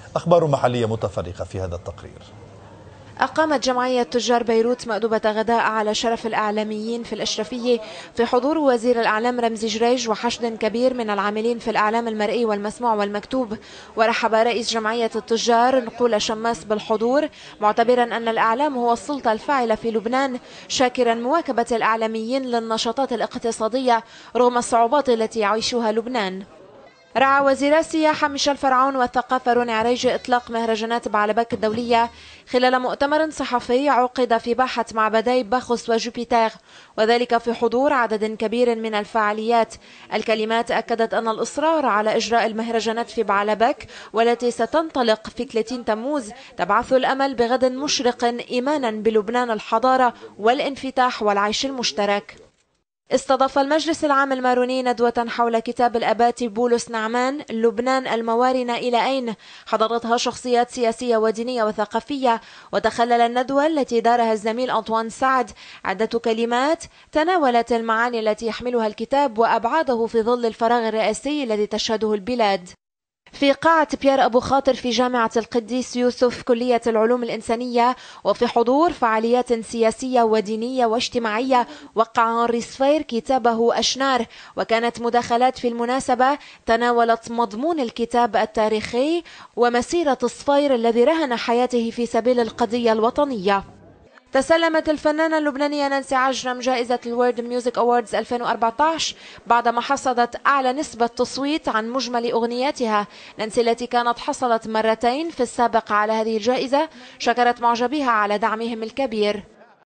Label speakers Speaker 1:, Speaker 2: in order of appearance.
Speaker 1: أخبار محلية متفرقة في هذا التقرير.
Speaker 2: أقامت جمعية تجار بيروت مأدبة غداء على شرف الإعلاميين في الأشرفية في حضور وزير الإعلام رمزي جريج وحشد كبير من العاملين في الإعلام المرئي والمسموع والمكتوب. ورحب رئيس جمعية التجار نقول شماس بالحضور، معتبرا أن الإعلام هو السلطة الفاعلة في لبنان، شاكرا مواكبة الإعلاميين للنشاطات الاقتصادية رغم الصعوبات التي يعيشها لبنان. رعى وزير السياحة ميشيل فرعون والثقافة روني عريجي إطلاق مهرجانات بعلبك الدولية خلال مؤتمر صحفي عقد في باحة معبدي باخوس وجوبيتر، وذلك في حضور عدد كبير من الفعاليات. الكلمات أكدت أن الإصرار على إجراء المهرجانات في بعلبك والتي ستنطلق في 30 تموز تبعث الأمل بغد مشرق إيمانا بلبنان الحضارة والانفتاح والعيش المشترك. استضاف المجلس العام الماروني ندوة حول كتاب الأباتي بولس نعمان لبنان الموارن إلى أين، حضرتها شخصيات سياسية ودينية وثقافية. وتخلل الندوة التي دارها الزميل أنطوان سعد عدة كلمات تناولت المعاني التي يحملها الكتاب وأبعاده في ظل الفراغ الرئاسي الذي تشهده البلاد. في قاعة بيير أبو خاطر في جامعة القديس يوسف كلية العلوم الإنسانية وفي حضور فعاليات سياسية ودينية واجتماعية، وقع هنري صفير كتابه أشنار، وكانت مداخلات في المناسبة تناولت مضمون الكتاب التاريخي ومسيرة صفير الذي رهن حياته في سبيل القضية الوطنية. تسلمت الفنانة اللبنانية نانسي عجرم جائزة الورد ميوزك أواردز 2014 بعدما حصدت أعلى نسبة تصويت عن مجمل أغنياتها. نانسي التي كانت حصلت مرتين في السابق على هذه الجائزة شكرت معجبيها على دعمهم الكبير.